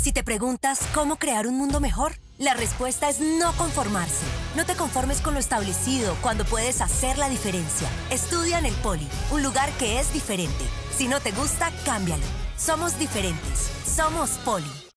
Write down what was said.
Si te preguntas cómo crear un mundo mejor, la respuesta es no conformarse. No te conformes con lo establecido cuando puedes hacer la diferencia. Estudia en el Poli, un lugar que es diferente. Si no te gusta, cámbialo. Somos diferentes. Somos Poli.